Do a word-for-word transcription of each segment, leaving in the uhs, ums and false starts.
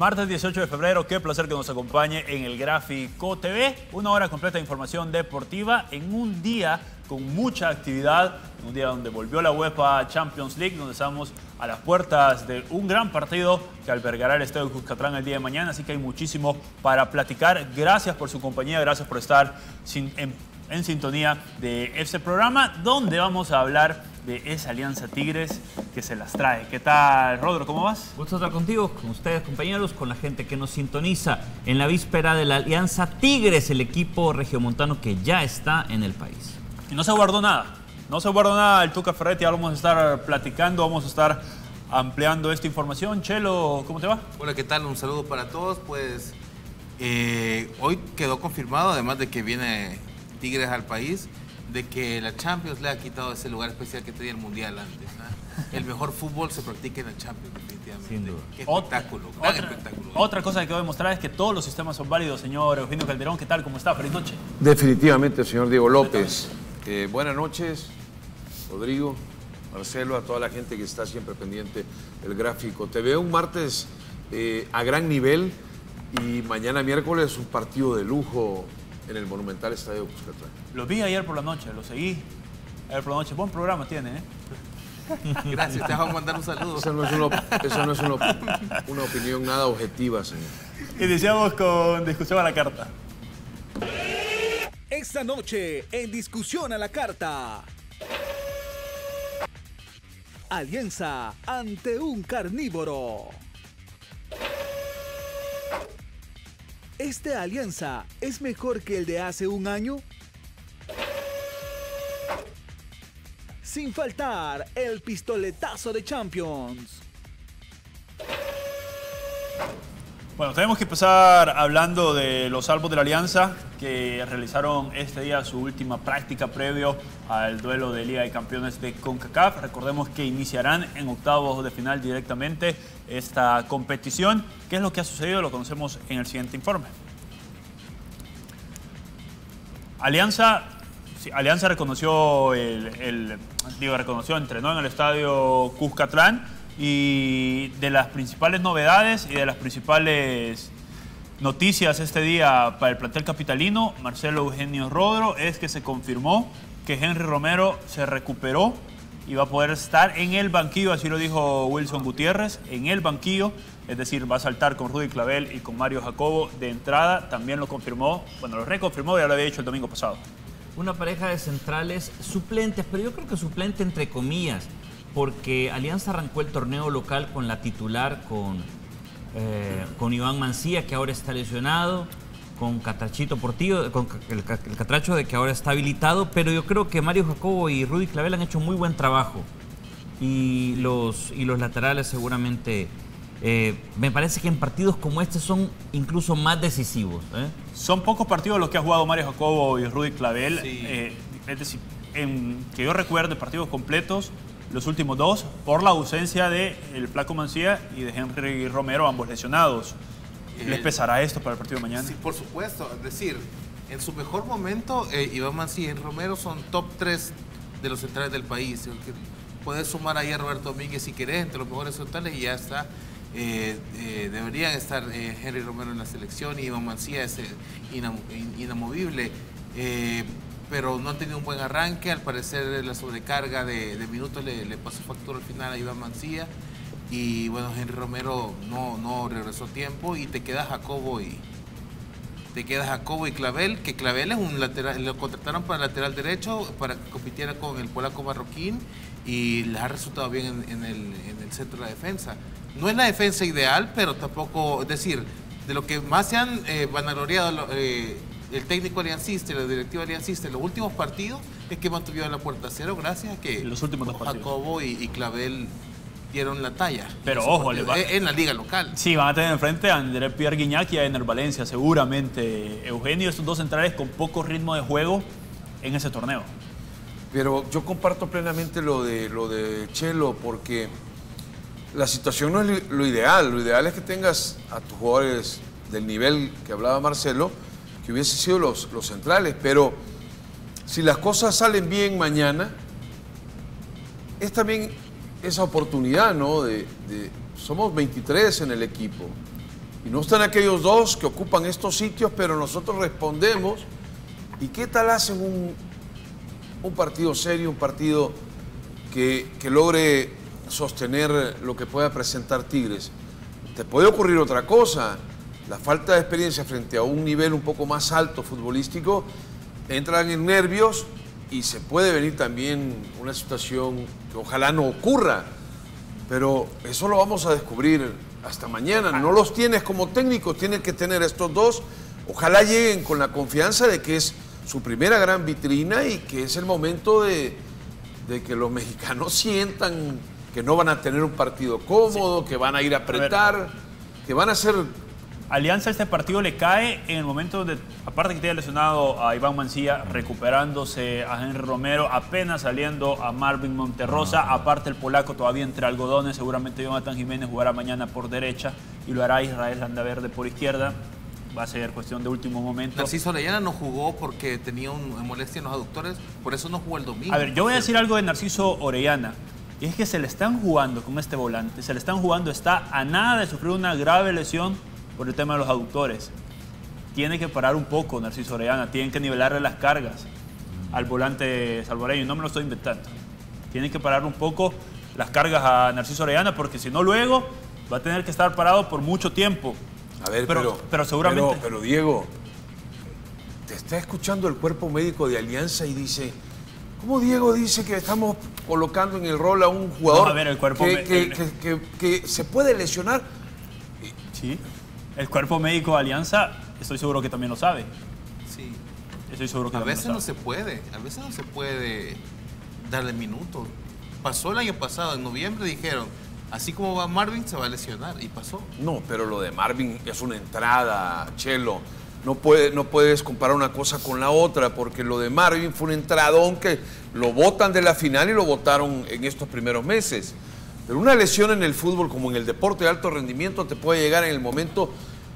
Martes dieciocho de febrero, qué placer que nos acompañe en el Gráfico T V. Una hora completa de información deportiva en un día con mucha actividad, un día donde volvió la UEFA Champions League, donde estamos a las puertas de un gran partido que albergará el Estadio Cuscatlán el día de mañana, así que hay muchísimo para platicar. Gracias por su compañía, gracias por estar sin, en, en sintonía de este programa, donde vamos a hablar de esa Alianza Tigres que se las trae. ¿Qué tal, Rodro? ¿Cómo vas? Gusto estar contigo, con ustedes, compañeros, con la gente que nos sintoniza en la víspera de la Alianza Tigres, el equipo regiomontano que ya está en el país. Y no se guardó nada, no se guardó nada el Tuca Ferretti, ahora vamos a estar platicando, vamos a estar ampliando esta información. Chelo, ¿cómo te va? Hola, ¿qué tal? Un saludo para todos. Pues eh, hoy quedó confirmado, además de que viene Tigres al país, de que la Champions le ha quitado ese lugar especial que tenía el Mundial antes, ¿no? El mejor fútbol se practica en la Champions, definitivamente. Sin duda. Qué Otra, espectáculo, gran otra, espectáculo. Otra cosa que quiero demostrar es que todos los sistemas son válidos, señor Eugenio Calderón. ¿Qué tal? ¿Cómo está? Feliz noche. Definitivamente, señor Diego López. Eh, buenas noches, Rodrigo, Marcelo, a toda la gente que está siempre pendiente del Gráfico T V. Un martes eh, a gran nivel y mañana miércoles un partido de lujo en el monumental Estadio Cuscatlán. Lo vi ayer por la noche, lo seguí ayer por la noche. Buen programa tiene, ¿eh? Gracias, te vamos a mandar un saludo. Esa no es, una, esa no es una, una opinión nada objetiva, señor. Iniciamos con discusión a la carta. Esta noche, en discusión a la carta. Alianza ante un carnívoro. ¿Este Alianza es mejor que el de hace un año? Sin faltar, el pistoletazo de Champions. Bueno, tenemos que empezar hablando de los salvos de la Alianza que realizaron este día su última práctica previo al duelo de Liga de Campeones de CONCACAF. Recordemos que iniciarán en octavos de final directamente esta competición. ¿Qué es lo que ha sucedido? Lo conocemos en el siguiente informe. Alianza, sí, Alianza reconoció, el, el, digo, reconoció, entrenó en el estadio Cuscatlán. Y de las principales novedades y de las principales noticias este día para el plantel capitalino, Marcelo Eugenio Rodro, es que se confirmó que Henry Romero se recuperó y va a poder estar en el banquillo, así lo dijo Wilson Gutiérrez, en el banquillo, es decir, va a saltar con Rudy Clavel y con Mario Jacobo de entrada. También lo confirmó, bueno, lo reconfirmó, ya lo había dicho el domingo pasado. Una pareja de centrales suplentes, pero yo creo que suplente entre comillas, porque Alianza arrancó el torneo local con la titular, con, eh, con Iván Mancía, que ahora está lesionado, con Catrachito Portillo, con el, el Catracho de que ahora está habilitado, pero yo creo que Mario Jacobo y Rudy Clavel han hecho muy buen trabajo. Y los, y los laterales seguramente, eh, me parece que en partidos como este son incluso más decisivos, ¿eh? Son pocos partidos los que ha jugado Mario Jacobo y Rudy Clavel, Sí. eh, es decir, en, que yo recuerde partidos completos, los últimos dos, por la ausencia de el Flaco Mancía y de Henry Romero, ambos lesionados. ¿Les pesará esto para el partido de mañana? Sí, por supuesto. Es decir, en su mejor momento, eh, Iván Mancía y Henry Romero son top tres de los centrales del país. Puedes sumar ahí a Roberto Domínguez si querés, entre los mejores centrales, y ya está. Eh, eh, deberían estar eh, Henry Romero en la selección y Iván Mancía es eh, inam inamovible. Eh, pero no han tenido un buen arranque. Al parecer la sobrecarga de, de minutos le, le pasó factura al final a Iván Mancía. Y bueno, Henry Romero no, no regresó a tiempo y te queda Jacobo y te queda Jacobo y Clavel, que Clavel es un lateral, lo contrataron para el lateral derecho para que compitiera con el polaco Marroquín y les ha resultado bien en, en, el, en el centro de la defensa. No es la defensa ideal, pero tampoco, es decir, de lo que más se han eh, vanagloriado eh, el técnico aliancista y la directiva aliancista en los últimos partidos es que mantuvieron la puerta a cero gracias a que los últimos dos partidos. Jacobo y, y Clavel dieron la talla. Pero ojo, le va... en la liga local. Sí, van a tener enfrente a André Pierre Guignac y a Ener Valencia, seguramente. Eugenio, estos dos centrales con poco ritmo de juego en ese torneo. Pero yo comparto plenamente lo de, lo de Chelo, porque la situación no es lo ideal. Lo ideal es que tengas a tus jugadores del nivel que hablaba Marcelo, que hubiesen sido los, los centrales, pero si las cosas salen bien mañana, es también esa oportunidad, ¿no? De, de, somos veintitrés en el equipo Y no están aquellos dos que ocupan estos sitios, pero nosotros respondemos. ¿Y qué tal hacen un, un partido serio, un partido que, que logre sostener lo que pueda presentar Tigres? Te puede ocurrir otra cosa. La falta de experiencia frente a un nivel un poco más alto futbolístico, entran en nervios y se puede venir también una situación que ojalá no ocurra. Pero eso lo vamos a descubrir hasta mañana. No los tienes como técnicos, tienes que tener estos dos. Ojalá lleguen con la confianza de que es su primera gran vitrina y que es el momento de, de que los mexicanos sientan que no van a tener un partido cómodo, sí, que van a ir a apretar, a que van a ser... Alianza este partido le cae en el momento donde, aparte que tiene lesionado a Iván Mancilla, recuperándose a Henry Romero, apenas saliendo a Marvin Monterrosa, aparte el polaco todavía entre algodones, seguramente Jonathan Jiménez jugará mañana por derecha y lo hará Israel Landaverde por izquierda. Va a ser cuestión de último momento. Narciso Orellana no jugó porque tenía una molestia en los aductores, por eso no jugó el domingo. A ver, yo voy a decir algo de Narciso Orellana. Y es que se le están jugando con este volante, se le están jugando, está a nada de sufrir una grave lesión por el tema de los aductores. Tiene que parar un poco Narciso Orellana, tienen que nivelarle las cargas al volante salvadoreño, no me lo estoy inventando. Tienen que parar un poco las cargas a Narciso Orellana porque si no luego va a tener que estar parado por mucho tiempo. A ver, pero, pero, pero seguramente... Pero, pero Diego, te está escuchando el cuerpo médico de Alianza y dice... ¿Cómo Diego dice que estamos colocando en el rol a un jugador a ver, el cuerpo que, me... que, que, que, que se puede lesionar? Sí, el cuerpo médico de Alianza, estoy seguro que también lo sabe. Sí. Estoy seguro que a también veces lo no sabe. se puede, a veces no se puede darle minutos. Pasó el año pasado, en noviembre dijeron, así como va Marvin se va a lesionar, y pasó. No, pero lo de Marvin es una entrada, Chelo. No, puede, no puedes comparar una cosa con la otra, porque lo de Marvin fue un entradón que lo botan de la final y lo botaron en estos primeros meses. Pero una lesión en el fútbol, como en el deporte de alto rendimiento, te puede llegar en el momento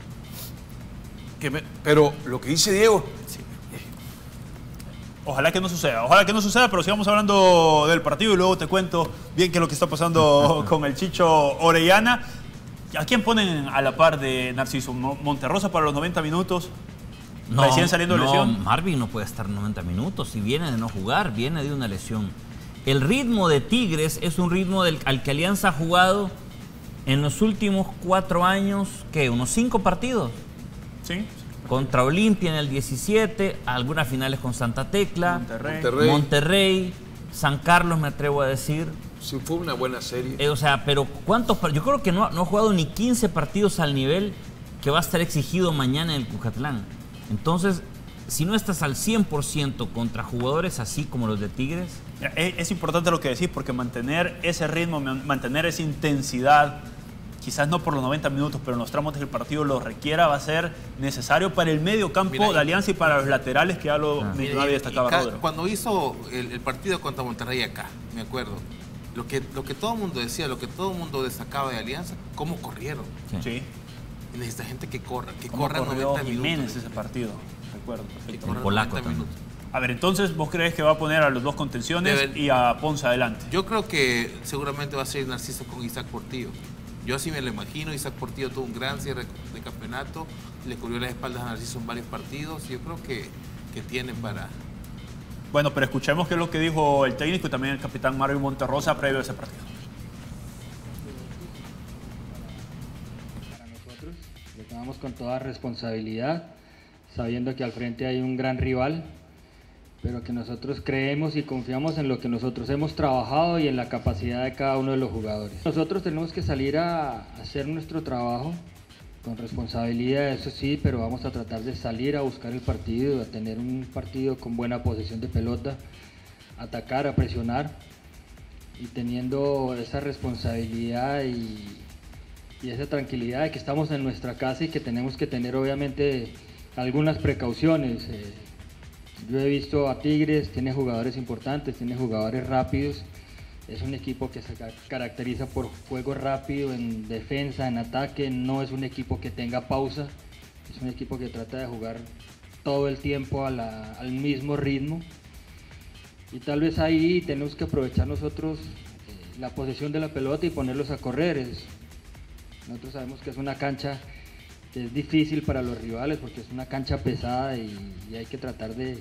que... Me... Pero lo que dice Diego... Sí. Ojalá que no suceda, ojalá que no suceda, pero sigamos hablando del partido y luego te cuento bien qué es lo que está pasando con el Chicho Orellana. ¿A quién ponen a la par de Narciso? ¿Monterrosa para los noventa minutos? No, ¿Recién saliendo de no, lesión? Marvin no puede estar noventa minutos. Si viene de no jugar, viene de una lesión. El ritmo de Tigres es un ritmo del, al que Alianza ha jugado en los últimos cuatro años, ¿qué? ¿Unos cinco partidos? Sí. Contra Olimpia en el diecisiete, algunas finales con Santa Tecla, Monterrey. Monterrey. Monterrey, San Carlos, me atrevo a decir. Sí, fue una buena serie. Eh, o sea, pero ¿cuántos? Yo creo que no, no ha jugado ni quince partidos al nivel que va a estar exigido mañana en el Cuscatlán. Entonces, si no estás al cien por ciento contra jugadores así como los de Tigres... Es, es importante lo que decís, porque mantener ese ritmo, mantener esa intensidad, quizás no por los noventa minutos, pero en los tramos del partido lo requiera, va a ser necesario para el medio campo Mira, de Alianza y para los laterales, que ya lo ah. mencionaba y destacaba Rodro. Cuando hizo el, el partido contra Monterrey acá, me acuerdo, lo que, lo que todo el mundo decía, lo que todo el mundo destacaba de Alianza, cómo corrieron. Sí. sí. Y necesita gente que corra, que ¿Cómo corra noventa Jiménez minutos. ese partido, recuerdo perfectamente. El polaco también. A ver, entonces, ¿vos crees que va a poner a los dos contenciones Debe, y a Ponce adelante? Yo creo que seguramente va a ser Narciso con Isaac Portillo. Yo así me lo imagino. Isaac Portillo tuvo un gran cierre de campeonato, le cubrió las espaldas a Narciso en varios partidos. Yo creo que, que tiene para... Bueno, pero escuchemos qué es lo que dijo el técnico y también el capitán Marvin Monterrosa previo a ese partido. Para nosotros, lo tomamos con toda responsabilidad, sabiendo que al frente hay un gran rival, pero que nosotros creemos y confiamos en lo que nosotros hemos trabajado y en la capacidad de cada uno de los jugadores. Nosotros tenemos que salir a hacer nuestro trabajo con responsabilidad, eso sí, pero vamos a tratar de salir a buscar el partido, a tener un partido con buena posesión de pelota, atacar, a presionar, y teniendo esa responsabilidad y, y esa tranquilidad de que estamos en nuestra casa y que tenemos que tener obviamente algunas precauciones. Eh, yo he visto a Tigres, tiene jugadores importantes, tiene jugadores rápidos. Es un equipo que se caracteriza por juego rápido en defensa, en ataque. No es un equipo que tenga pausa. Es un equipo que trata de jugar todo el tiempo a la, al mismo ritmo. Y tal vez ahí tenemos que aprovechar nosotros eh, la posesión de la pelota y ponerlos a correr. Es, nosotros sabemos que es una cancha que es difícil para los rivales porque es una cancha pesada y, y hay que tratar de,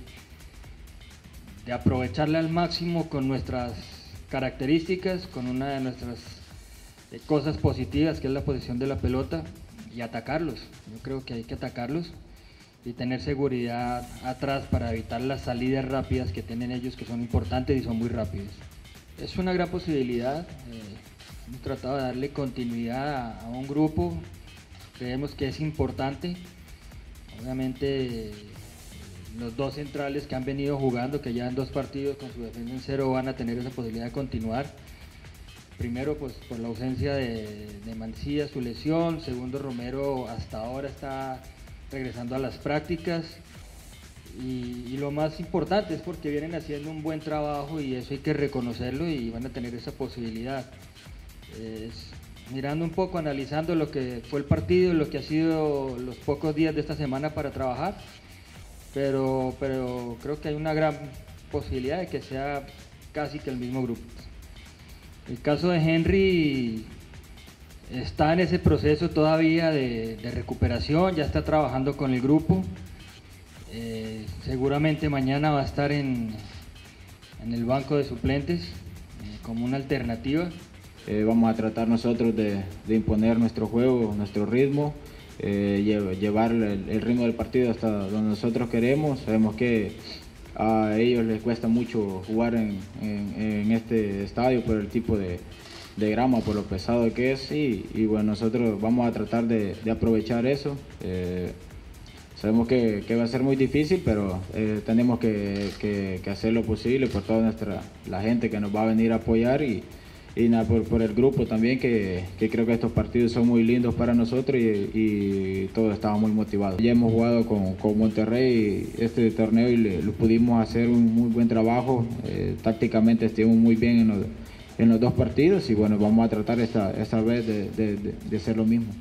de aprovecharla al máximo con nuestras características, con una de nuestras eh, cosas positivas que es la posición de la pelota y atacarlos. Yo creo que hay que atacarlos y tener seguridad atrás para evitar las salidas rápidas que tienen ellos, que son importantes y son muy rápidos. Es una gran posibilidad, eh, hemos tratado de darle continuidad a, a un grupo, creemos que es importante. Obviamente los dos centrales que han venido jugando, que ya en dos partidos con su defensa en cero van a tener esa posibilidad de continuar. Primero, pues por la ausencia de, de Mancilla, su lesión. Segundo, Romero hasta ahora está regresando a las prácticas. Y, y lo más importante es porque vienen haciendo un buen trabajo y eso hay que reconocerlo y van a tener esa posibilidad. Es, mirando un poco, analizando lo que fue el partido y lo que ha sido los pocos días de esta semana para trabajar, pero, pero creo que hay una gran posibilidad de que sea casi que el mismo grupo. El caso de Henry está en ese proceso todavía de, de recuperación, ya está trabajando con el grupo. Eh, seguramente mañana va a estar en, en el banco de suplentes eh, como una alternativa. Eh, vamos a tratar nosotros de, de imponer nuestro juego, nuestro ritmo, eh, llevar el, el ritmo del partido hasta donde nosotros queremos. Sabemos que a ellos les cuesta mucho jugar en, en, en este estadio por el tipo de, de grama, por lo pesado que es, y, y bueno, nosotros vamos a tratar de, de aprovechar eso. Eh, sabemos que, que va a ser muy difícil, pero eh, tenemos que, que, que hacer lo posible por toda nuestra la gente que nos va a venir a apoyar y, y nada, por, por el grupo también, que, que creo que estos partidos son muy lindos para nosotros y, y todos estamos muy motivados. Ya hemos jugado con, con Monterrey este torneo y le, lo pudimos hacer un muy buen trabajo, eh, tácticamente estuvimos muy bien en los, en los dos partidos y bueno, vamos a tratar esta, esta vez de, de, de, de hacer lo mismo.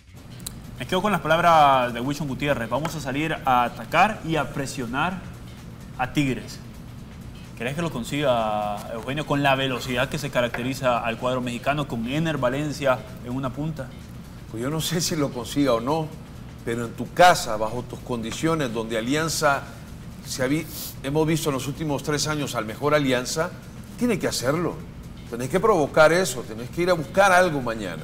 Me quedo con las palabras de Wilson Gutiérrez. Vamos a salir a atacar y a presionar a Tigres. ¿Crees que lo consiga, Eugenio, con la velocidad que se caracteriza al cuadro mexicano, con Ener Valencia en una punta? Pues yo no sé si lo consiga o no, pero en tu casa, bajo tus condiciones, donde Alianza, se ha vi, hemos visto en los últimos tres años al mejor Alianza, tiene que hacerlo. Tenés que provocar eso, tenés que ir a buscar algo mañana,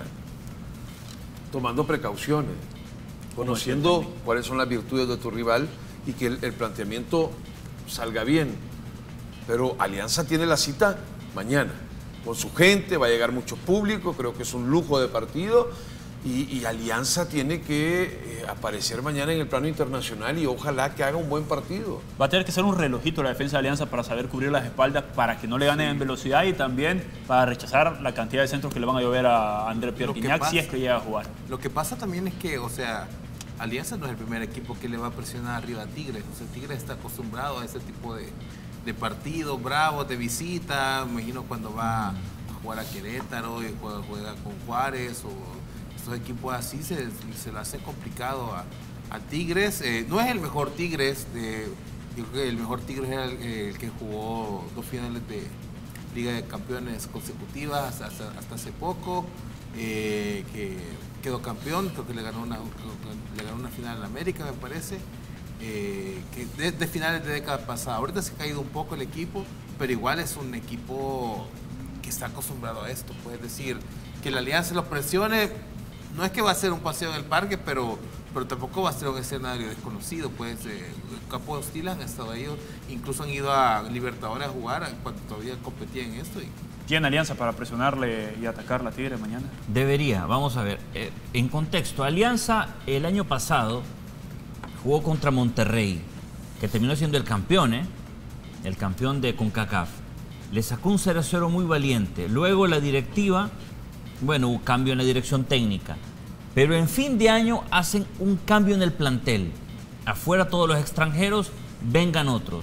tomando precauciones, conociendo cuáles son las virtudes de tu rival y que el, el planteamiento salga bien. Pero Alianza tiene la cita mañana, con su gente, va a llegar mucho público, creo que es un lujo de partido, y, y Alianza tiene que eh, aparecer mañana en el plano internacional y ojalá que haga un buen partido. Va a tener que ser un relojito la defensa de Alianza para saber cubrir las espaldas, para que no le ganen en velocidad y también para rechazar la cantidad de centros que le van a llover a André Pierre Gignac si es que llega a jugar. Lo que pasa también es que, o sea, Alianza no es el primer equipo que le va a presionar arriba a Tigres. O sea, Tigres está acostumbrado a ese tipo de... de partidos bravos, de visita, me imagino cuando va a jugar a Querétaro y juega, juega con Juárez o estos equipos así, se, se le hace complicado a, a Tigres. Eh, no es el mejor Tigres, de, yo creo que el mejor Tigres era el, el que jugó dos finales de Liga de Campeones consecutivas hasta, hasta hace poco, eh, que quedó campeón, creo que le ganó una, le ganó una final en América, me parece. Eh, que desde de finales de década pasada, ahorita se ha caído un poco el equipo, pero igual es un equipo que está acostumbrado a esto, puedes decir que la Alianza los presione, no es que va a ser un paseo en el parque, pero, pero tampoco va a ser un escenario desconocido, pues eh, el campo hostil han estado ahí, incluso han ido a Libertadores a jugar cuando todavía competían en esto. Y... ¿Tiene Alianza para presionarle y atacar la Tigre mañana? Debería, vamos a ver, eh, en contexto, Alianza el año pasado jugó contra Monterrey, que terminó siendo el campeón, ¿eh? el campeón de CONCACAF. Le sacó un cero a cero muy valiente. Luego la directiva, bueno, hubo cambio en la dirección técnica. Pero en fin de año hacen un cambio en el plantel. Afuera todos los extranjeros, vengan otros.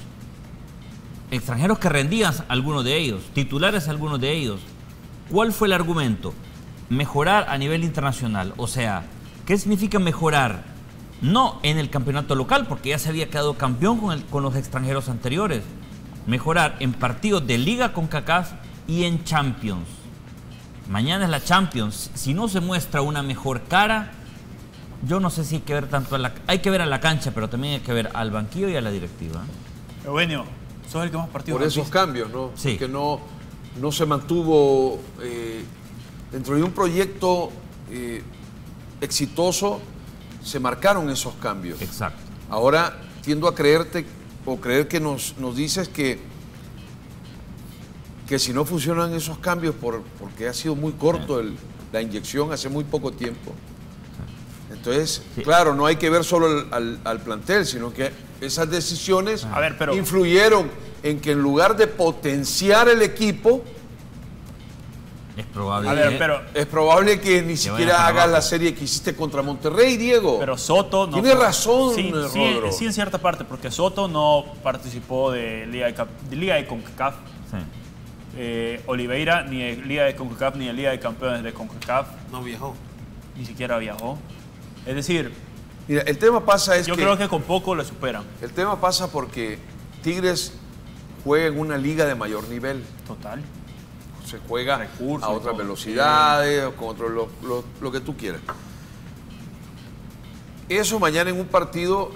Extranjeros que rendían algunos de ellos, titulares algunos de ellos. ¿Cuál fue el argumento? Mejorar a nivel internacional. O sea, ¿qué significa mejorar? No en el campeonato local, porque ya se había quedado campeón con, el, con los extranjeros anteriores. Mejorar en partidos de Liga CONCACAF y en Champions. Mañana es la Champions. Si no se muestra una mejor cara, Yo no sé si hay que ver tanto a la... Hay que ver a la cancha, pero también hay que ver al banquillo y a la directiva. Eugenio, sos el que más partidos Por has esos visto. cambios, ¿no? Sí. Que no, no se mantuvo eh, dentro de un proyecto eh, exitoso, se marcaron esos cambios. Exacto. Ahora tiendo a creerte o creer que nos, nos dices que, que si no funcionan esos cambios por, porque ha sido muy corto el, la inyección hace muy poco tiempo. Entonces, sí. claro, no hay que ver solo al, al, al plantel, sino que esas decisiones A ver, pero- influyeron en que en lugar de potenciar el equipo, Es probable. A ver, pero, es probable que ni vaya siquiera para hagas abajo. la serie que hiciste contra Monterrey, Diego. pero Soto no... Tiene razón, sí, eh, sí, Rodro. sí, en cierta parte, porque Soto no participó de Liga de, Cap- de Liga de CONCACAF. Sí. Eh, Oliveira ni de Liga de CONCACAF ni de Liga de Campeones de CONCACAF. No viajó. Ni siquiera viajó. Es decir, Mira, el tema pasa es yo que, creo que con poco le superan. el tema pasa porque Tigres juega en una liga de mayor nivel. Total. Se juega Recursos a y otras todo. velocidades, o con otro, lo, lo- lo que tú quieras. Eso mañana en un partido,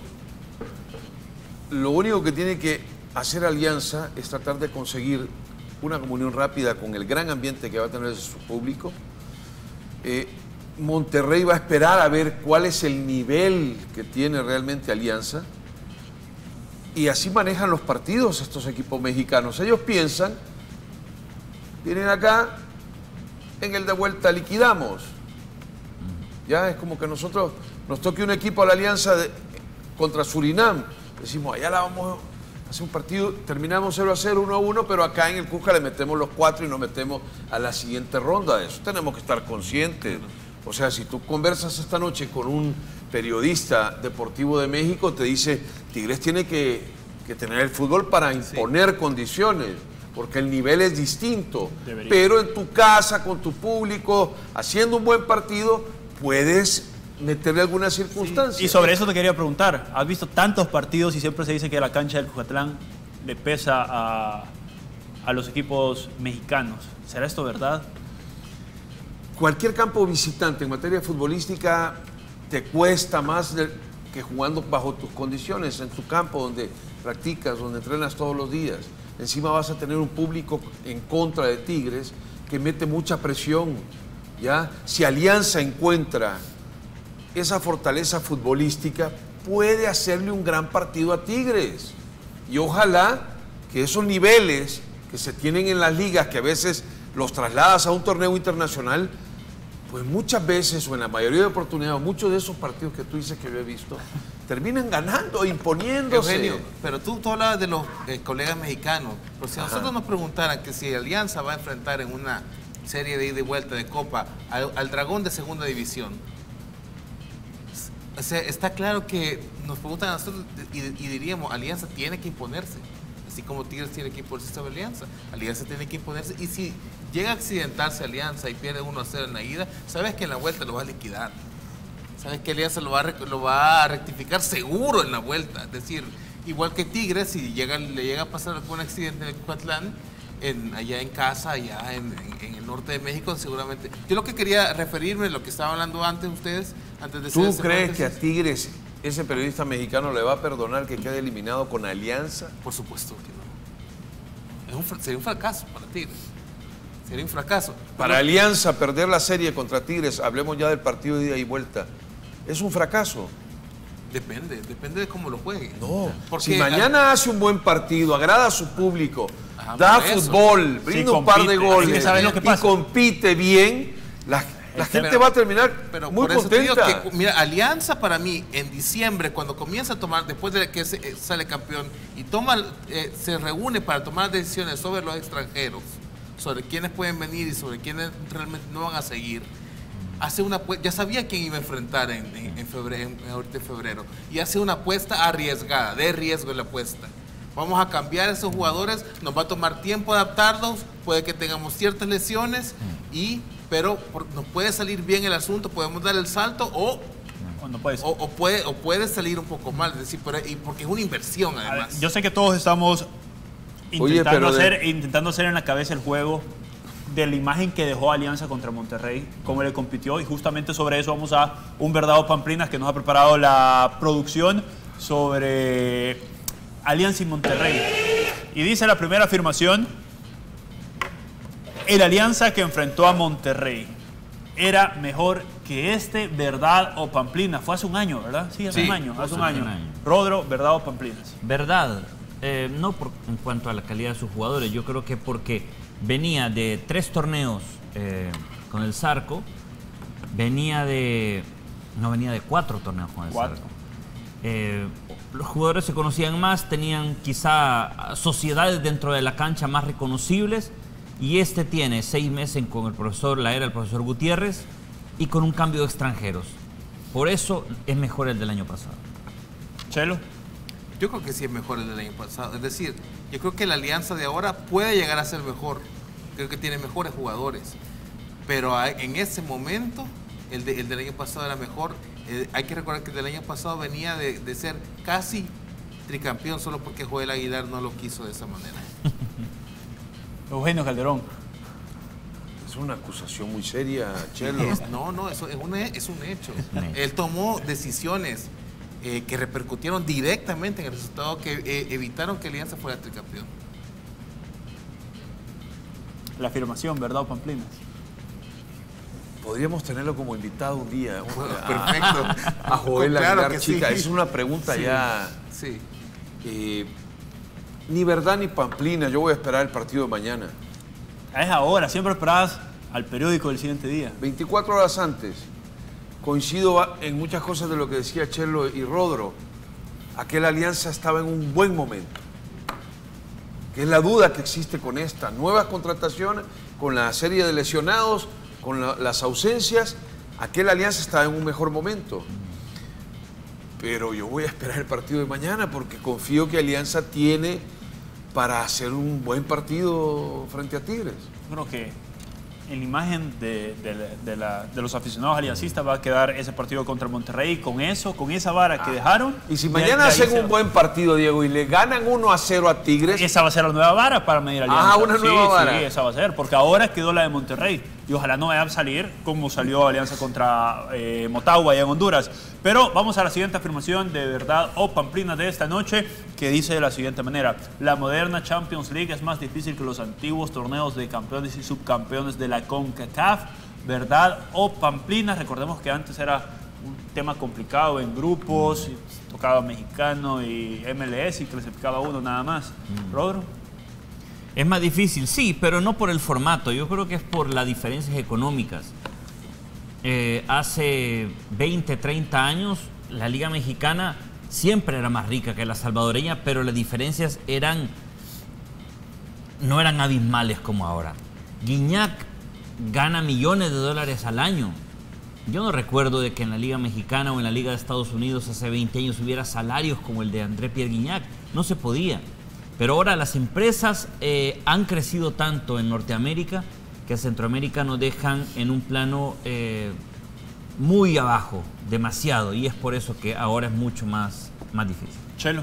lo único que tiene que hacer Alianza es tratar de conseguir una comunión rápida con el gran ambiente que va a tener su público. Eh, Monterrey va a esperar a ver cuál es el nivel que tiene realmente Alianza. Y así manejan los partidos estos equipos mexicanos. Ellos piensan, vienen acá, en el de vuelta liquidamos. Ya es como que nosotros nos toque un equipo a la Alianza de- contra Surinam. Decimos, allá la vamos a hacer un partido, terminamos cero a cero, uno a uno, pero acá en el Cusca le metemos los cuatro y nos metemos a la siguiente ronda. De eso tenemos que estar conscientes. O sea, si tú conversas esta noche con un periodista deportivo de México, te dice, Tigres tiene que, que tener el fútbol para imponer condiciones, porque el nivel es distinto. Debería. Pero en tu casa, con tu público, haciendo un buen partido, puedes meterle alguna circunstancia. Y sobre eso te quería preguntar, has visto tantos partidos y siempre se dice que la cancha del Cucatlán le pesa a, a los equipos mexicanos. ¿Será esto verdad? Cualquier campo visitante en materia futbolística te cuesta más de- que jugando bajo tus condiciones, en tu campo donde practicas, donde entrenas todos los días. Encima vas a tener un público en contra de Tigres que mete mucha presión. ¿Ya? Si Alianza encuentra esa fortaleza futbolística, puede hacerle un gran partido a Tigres. Y ojalá que esos niveles que se tienen en las ligas, que a veces los trasladas a un torneo internacional, pues muchas veces, o en la mayoría de oportunidades, muchos de esos partidos que tú dices que yo he visto, terminan ganando, imponiéndose. Eugenio, pero tú, tú hablabas de los eh, colegas mexicanos. Pero si a Ajá. nosotros nos preguntaran que si Alianza va a enfrentar en una serie de ida y vuelta de Copa al, al Dragón de Segunda División, o sea, está claro que nos preguntan a nosotros y, y diríamos, Alianza tiene que imponerse. Así como Tigres tiene que imponerse sobre Alianza. Alianza tiene que imponerse. Y si llega a accidentarse Alianza y pierde uno a cero en la ida, sabes que en la vuelta lo va a liquidar. Sabes que Alianza lo va a, rec- lo va a rectificar seguro en la vuelta. Es decir, igual que Tigres, si llega, le llega a pasar algún accidente en el Cucatlán, en, allá en casa, allá en, en- en el norte de México, seguramente. Yo lo que quería referirme, lo que estaban hablando antes ustedes, antes de hacer ¿Tú ese crees que a paréntesis, Tigres ese periodista mexicano le va a perdonar que quede eliminado con Alianza? Por supuesto que no. Es un, fra- sería un fracaso para Tigres. Sería un fracaso. Para Pero- Alianza perder la serie contra Tigres, hablemos ya del partido de ida y vuelta, es un fracaso. Depende, depende de cómo lo juegue. No, Porque si mañana hace un buen partido, agrada a su público, Ajá, da por eso. fútbol, brinda un par de compite. goles Es que ¿sabes lo que y pasa? compite bien, la, la Este- gente va a terminar Pero muy por eso te digo contenta. que, mira, Alianza para mí, en diciembre, cuando comienza a tomar, después de que se- eh, sale campeón y toma, eh, se reúne para tomar decisiones sobre los extranjeros, sobre quiénes pueden venir y sobre quiénes realmente no van a seguir, hace una apue- ya sabía quién iba a enfrentar en, en, en febrero, en- ahorita en febrero, y hace una apuesta arriesgada, de riesgo en la apuesta. Vamos a cambiar a esos jugadores, nos va a tomar tiempo adaptarlos, puede que tengamos ciertas lesiones, y, pero por- nos puede salir bien el asunto, podemos dar el salto o, ¿O no puede ser? o, o puede, o puede salir un poco mal, es decir, pero- y porque es una inversión A ver, además. yo sé que todos estamos Oye, intentando, pero de- hacer, intentando hacer en la cabeza el juego de la imagen que dejó Alianza contra Monterrey, cómo le compitió, y justamente sobre eso vamos a un verdadero Pamplinas que nos ha preparado la producción sobre Alianza y Monterrey. Y dice la primera afirmación: el Alianza que enfrentó a Monterrey era mejor que este, ¿verdad o Pamplinas? Fue hace un año, ¿verdad? Sí, hace Sí, un año, hace un hace año. un año. Rodro, ¿verdad o Pamplinas? Verdad, eh, no por, en cuanto a la calidad de sus jugadores, yo creo que porque venía de tres torneos eh, con el Zarco, venía de... no, venía de cuatro torneos con el Cuatro. Zarco. Eh, los jugadores se conocían más, tenían quizá sociedades dentro de la cancha más reconocibles, y este tiene seis meses con el profesor, la era del profesor Gutiérrez, y con un cambio de extranjeros. Por eso es mejor el del año pasado. Chelo. Yo creo que sí es mejor el del año pasado. Es decir, yo creo que la Alianza de ahora puede llegar a ser mejor. Creo que tiene mejores jugadores. Pero a- en ese momento, el, de- el del año pasado era mejor. Eh, hay que recordar que el del año pasado venía de, de ser casi tricampeón solo porque Joel Aguilar no lo quiso de esa manera. Eugenio Calderón. Es una acusación muy seria, Chelo. Es- no, no, eso es un, he- es un hecho. un hecho. Él tomó decisiones eh, que repercutieron directamente en el resultado, que eh, evitaron que Alianza fuera tricampeón. La afirmación, ¿verdad o Pamplinas? Podríamos tenerlo como invitado un día. un- Bueno, a- perfecto. A Joel Claro Aguilar, que chica. sí. Es una pregunta Sí, ya... Sí. eh, ni verdad ni Pamplina. Yo voy a esperar el partido de mañana. Es ahora, siempre esperabas al periódico del siguiente día. veinticuatro horas antes. Coincido en muchas cosas de lo que decía Chelo y Rodro. Aquel Alianza estaba en un buen momento. Que es la duda que existe con esta. Nuevas contrataciones, con la serie de lesionados, con la- las ausencias. Aquel Alianza estaba en un mejor momento. Pero yo voy a esperar el partido de mañana porque confío que Alianza tiene para hacer un buen partido frente a Tigres. Creo que en la imagen de, de- de la- de los aficionados aliancistas va a quedar ese partido contra Monterrey. Con eso, con esa vara que dejaron. Y si de- mañana de ahí hacen se- un buen partido, Diego, y le ganan uno a cero a Tigres, Esa va a ser la nueva vara para medir Alianza. Ah, una Sí, nueva vara. Sí, esa va a ser, porque ahora quedó la de Monterrey. Y ojalá no vaya a salir como salió Alianza contra eh, Motagua allá en Honduras. Pero vamos a la siguiente afirmación de verdad o Pamplinas de esta noche, que dice de la siguiente manera: la moderna Champions League es más difícil que los antiguos torneos de campeones y subcampeones de la CONCACAF. ¿Verdad o Pamplinas? Recordemos que antes era un tema complicado en grupos, y tocaba mexicano y M L S y clasificaba uno nada más. Rodro. Es más difícil, sí, pero no por el formato. Yo creo que es por las diferencias económicas. Eh, hace veinte, treinta años, la Liga Mexicana siempre era más rica que la salvadoreña, pero las diferencias eran no eran abismales como ahora. Guiñac gana millones de dólares al año. Yo no recuerdo de que en la Liga Mexicana o en la Liga de Estados Unidos hace veinte años hubiera salarios como el de André Pierre Guiñac. No se podía. Pero ahora las empresas eh, han crecido tanto en Norteamérica que a Centroamérica nos dejan en un plano eh, muy abajo, demasiado. Y es por eso que ahora es mucho más, más difícil. Chelo.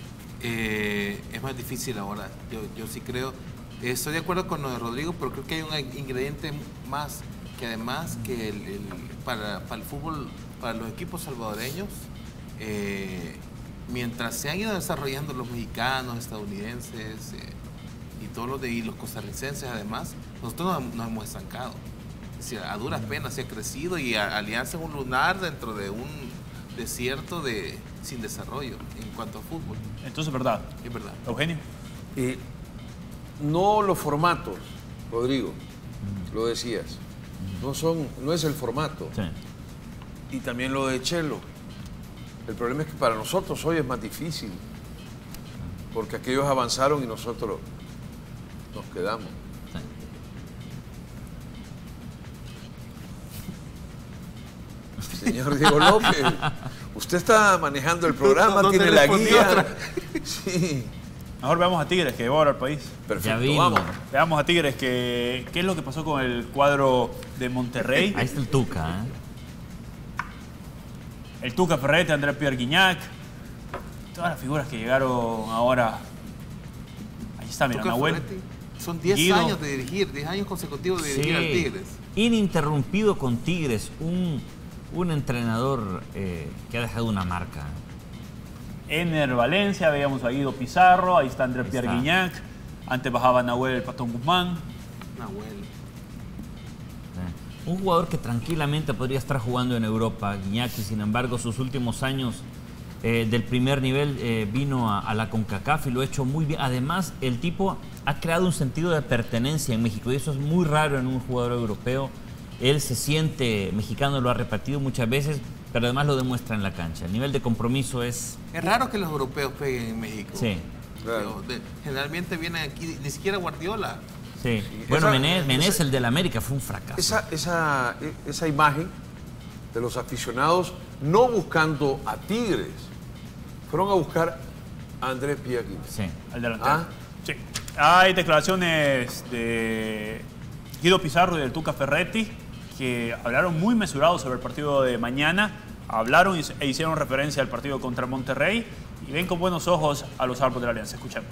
Eh, es más difícil ahora, yo, yo sí creo. Eh, estoy de acuerdo con lo de Rodrigo, pero creo que hay un ingrediente más que además que el, el- para, para el fútbol, para los equipos salvadoreños, eh, mientras se han ido desarrollando los mexicanos, estadounidenses eh, y todos los de y los costarricenses además, nosotros nos, nos hemos estancado. Es decir, a duras penas se ha crecido y a- Alianza es un lunar dentro de un desierto de, sin desarrollo en cuanto a fútbol. Entonces, ¿verdad? Es verdad. Eugenio. Eh, no los formatos, Rodrigo, lo decías. No son, no es el formato. Sí. Y también lo de Chelo. El problema es que para nosotros hoy es más difícil. Porque aquellos avanzaron y nosotros nos quedamos. Señor Diego López, usted está manejando el programa, No, no te tiene la respondí guía. otra. Sí, Mejor veamos a Tigres, que llevó ahora al país. Ya perfecto, vino. vamos. Veamos a Tigres, que, qué es lo que pasó con el cuadro de Monterrey. Ahí está el Tuca, ¿eh? El Tuca Ferretti, André Pierre Guignac. Todas las figuras que llegaron ahora. Ahí está, mira, Tuca Nahuel. Ferretti. Son diez Guido. años de dirigir, diez años consecutivos de dirigir Sí, al Tigres. ininterrumpido con Tigres, un, un entrenador eh, que ha dejado una marca. Ener Valencia, veíamos a Guido Pizarro, ahí está André Ahí Pierre está. Guignac, antes bajaba Nahuel el Patón Guzmán. Nahuel. Un jugador que tranquilamente podría estar jugando en Europa, Guiñaki, sin embargo, sus últimos años eh, del primer nivel eh, vino a, a la CONCACAF y lo ha hecho muy bien. Además, el tipo ha creado un sentido de pertenencia en México y eso es muy raro en un jugador europeo. Él se siente mexicano, lo ha repetido muchas veces, pero además lo demuestra en la cancha. El nivel de compromiso es... Es raro que los europeos peguen en México. Sí, Pero de- generalmente vienen aquí, ni siquiera Guardiola. sí. Bueno, Esa- Menés, Menés, esa- el del América, fue un fracaso. Esa, esa, esa imagen de los aficionados no buscando a Tigres, fueron a buscar a André Pierre Guignac. Sí. Al delantero. Ah. Sí. Hay declaraciones de Guido Pizarro y del Tuca Ferretti que hablaron muy mesurados sobre el partido de mañana. Hablaron y- e hicieron referencia al partido contra Monterrey y ven con buenos ojos a los árbitros de la Alianza. Escuchemos.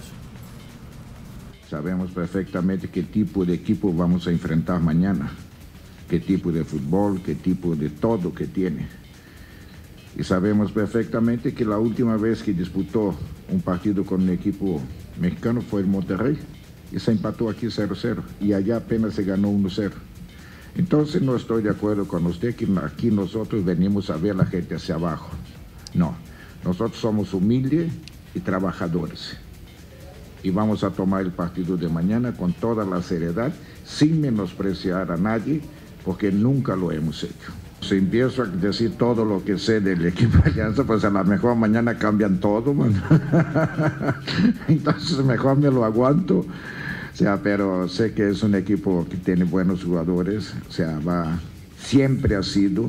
Sabemos perfectamente qué tipo de equipo vamos a enfrentar mañana, qué tipo de fútbol, qué tipo de todo que tiene. Y sabemos perfectamente que la última vez que disputó un partido con un equipo mexicano fue el Monterrey y se empató aquí cero cero y allá apenas se ganó uno cero. Entonces no estoy de acuerdo con usted que aquí nosotros venimos a ver a la gente hacia abajo. No, nosotros somos humildes y trabajadores. Y vamos a tomar el partido de mañana con toda la seriedad, sin menospreciar a nadie, porque nunca lo hemos hecho. Si empiezo a decir todo lo que sé del equipo de Alianza, pues a lo mejor mañana cambian todo, man. Entonces mejor me lo aguanto. O sea, pero sé que es un equipo que tiene buenos jugadores, o sea, va, siempre ha sido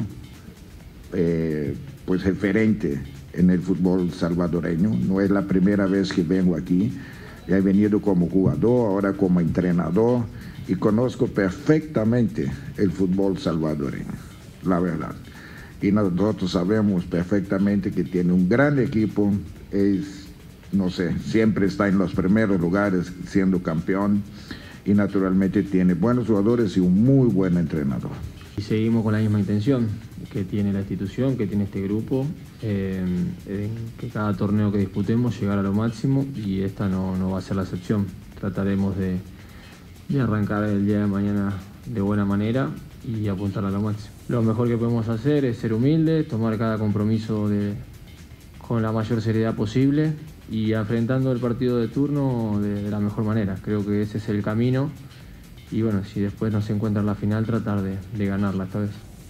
eh, pues referente en el fútbol salvadoreño. No es la primera vez que vengo aquí. Ya he venido como jugador, ahora como entrenador y conozco perfectamente el fútbol salvadoreño, la verdad. Y nosotros sabemos perfectamente que tiene un gran equipo, es, no sé, siempre está en los primeros lugares siendo campeón y naturalmente tiene buenos jugadores y un muy buen entrenador. Y seguimos con la misma intención que tiene la institución, que tiene este grupo, eh, en que cada torneo que disputemos llegar a lo máximo y esta no, no va a ser la excepción. Trataremos de, de arrancar el día de mañana de buena manera y apuntar a lo máximo. Lo mejor que podemos hacer es ser humildes, tomar cada compromiso de, con la mayor seriedad posible y enfrentando el partido de turno de, de la mejor manera. Creo que ese es el camino. Y bueno, si después no se encuentra en la final, tratar de, de ganarla esta vez.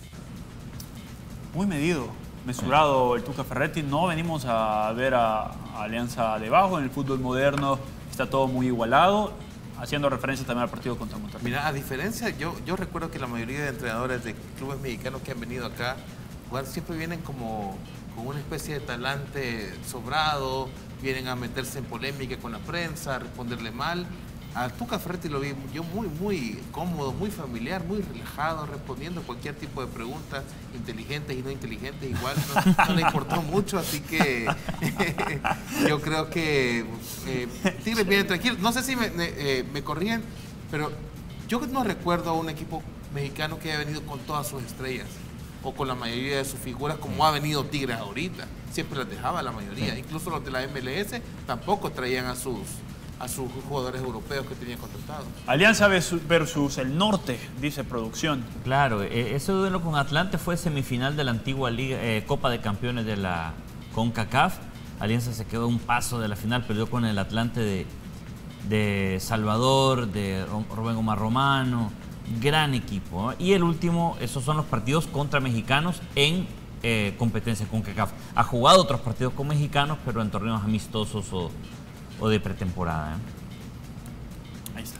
Muy medido, mesurado el Tuca Ferretti. No venimos a ver a, a Alianza debajo. En el fútbol moderno está todo muy igualado, haciendo referencia también al partido contra Monterrey. Mira, a diferencia, yo, yo recuerdo que la mayoría de entrenadores de clubes mexicanos que han venido acá a jugar siempre vienen como con una especie de talante sobrado, vienen a meterse en polémica con la prensa, a responderle mal. A Tuca Ferretti lo vi yo muy, muy cómodo, muy familiar, muy relajado, respondiendo cualquier tipo de preguntas, inteligentes y no inteligentes, igual no, no le importó mucho, así que yo creo que eh, Tigres viene tranquilo. No sé si me, me, eh, me corrían, pero yo no recuerdo a un equipo mexicano que haya venido con todas sus estrellas o con la mayoría de sus figuras como ha venido Tigres ahorita. Siempre las dejaba la mayoría, incluso los de la M L S tampoco traían a sus a sus jugadores europeos que tenían contratados. Alianza versus el Norte, dice producción. Claro, eh, ese duelo con Atlante fue semifinal de la antigua Liga, eh, Copa de Campeones de la CONCACAF. Alianza se quedó a un paso de la final, perdió con el Atlante de, de Salvador, de Rubén Omar Romano. Gran equipo, ¿eh? Y el último, esos son los partidos contra mexicanos en eh, competencia CONCACAF. Ha jugado otros partidos con mexicanos, pero en torneos amistosos o o de pretemporada. ¿eh? Ahí está.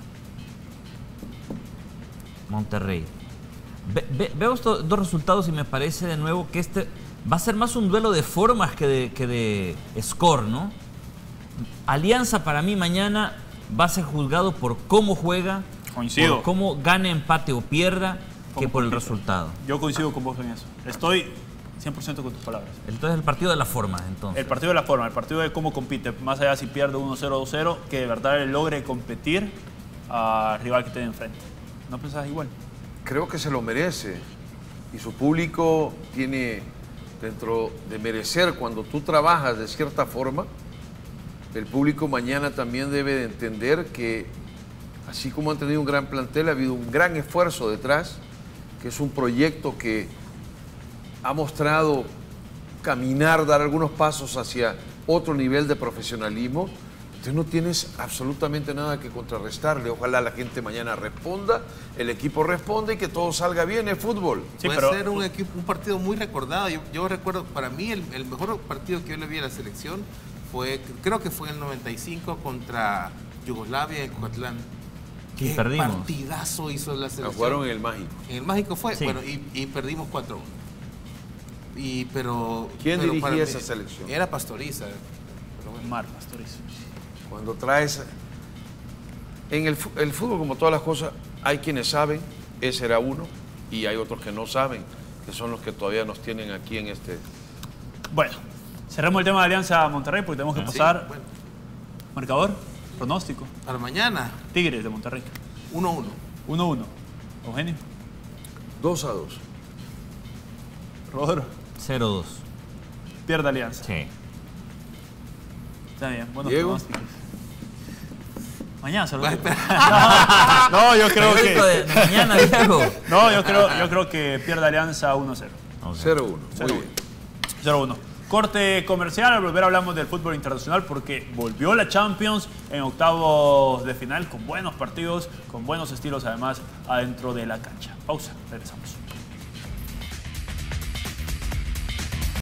Monterrey. Ve, ve, veo estos dos resultados y me parece de nuevo que este va a ser más un duelo de formas que de, que de score, ¿no? Alianza para mí mañana va a ser juzgado por cómo juega, Coincido. por cómo gane, empate o pierda, que por el compite. resultado. Yo coincido con vos en eso. Estoy cien por ciento con tus palabras. Entonces el partido de la forma, entonces. El partido de la forma, el partido de cómo compite, más allá si pierde uno cero, dos cero, que de verdad logre competir al rival que tiene enfrente. ¿No pensás igual? Creo que se lo merece y su público tiene, dentro de merecer, cuando tú trabajas de cierta forma, el público mañana también debe de entender que así como han tenido un gran plantel, ha habido un gran esfuerzo detrás, que es un proyecto que ha mostrado caminar, dar algunos pasos hacia otro nivel de profesionalismo. Entonces no tienes absolutamente nada que contrarrestarle. Ojalá la gente mañana responda, el equipo responda y que todo salga bien en fútbol. Sí, puede pero... ser un, equipo, un partido muy recordado. Yo, yo recuerdo, para mí, el, el mejor partido que yo le vi a la selección fue, creo que fue en el noventa y cinco contra Yugoslavia en Cucatlán. Sí, Qué perdimos. Partidazo hizo la selección. Jugaron en el Mágico. En el Mágico fue, Sí. bueno, y, y perdimos cuatro uno. Y, pero, ¿Quién pero dirigía para esa mí, selección? Era Pastoriza. Pero bueno. Mar Pastoriza. Cuando traes... En el, el fútbol, como todas las cosas, hay quienes saben, ese era uno, y hay otros que no saben, que son los que todavía nos tienen aquí en este... Bueno, cerremos el tema de Alianza Monterrey porque tenemos que Sí, pasar. bueno. Marcador, pronóstico. Para mañana, Tigres de Monterrey. uno uno. uno uno. Eugenio. dos a dos. Rodolfo. cero dos. Pierde Alianza. Sí. Está bien, buenos Diego. pronósticos. Mañana se lo Va a digo. esperar. No, yo creo Periódico de, que. de mañana, Diego. No, yo creo, yo creo que pierde Alianza uno cero. cero uno. Muy cero bien. cero uno. Corte comercial, al volver hablamos del fútbol internacional porque volvió la Champions en octavos de final con buenos partidos, con buenos estilos además adentro de la cancha. Pausa, regresamos.